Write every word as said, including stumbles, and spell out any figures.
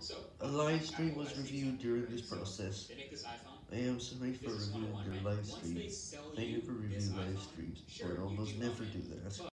A live stream was reviewed during this process. I am sorry for reviewing your live stream. I never review live streams, or almost never do that.